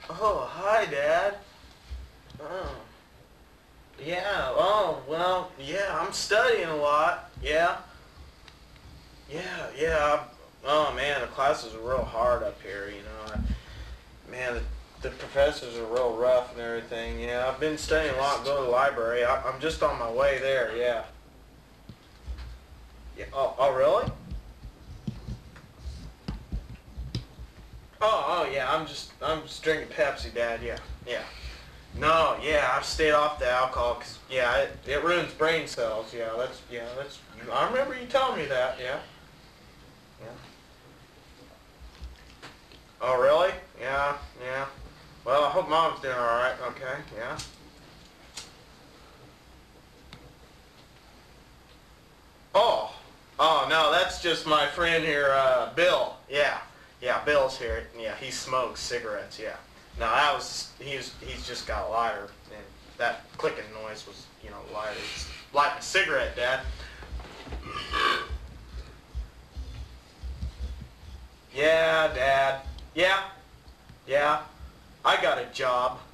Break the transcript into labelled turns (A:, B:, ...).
A: Oh, hi, Dad. Oh, yeah. Oh, well, yeah. I'm studying a lot. Yeah. Yeah, yeah. Oh man, the classes are real hard up here. Man, the professors are real rough and everything. Yeah, I've been studying a lot. Go to the library. I'm just on my way there. Yeah. Yeah. Oh, really? Oh, yeah. I'm just drinking Pepsi, Dad. Yeah, yeah. No, yeah, I've stayed off the alcohol because yeah, it ruins brain cells. Yeah. I remember you telling me that. Yeah, yeah. Oh, really? Yeah, yeah. Well, I hope Mom's doing all right. Okay, yeah. Oh, oh no, that's just my friend here, Bill. Yeah, yeah, Bill's here. Yeah, he smokes cigarettes. Yeah. No, he's just got a lighter, and that clicking noise was, lighter. He's lighting a cigarette, Dad. Yeah, Dad. Yeah, yeah. I got a job.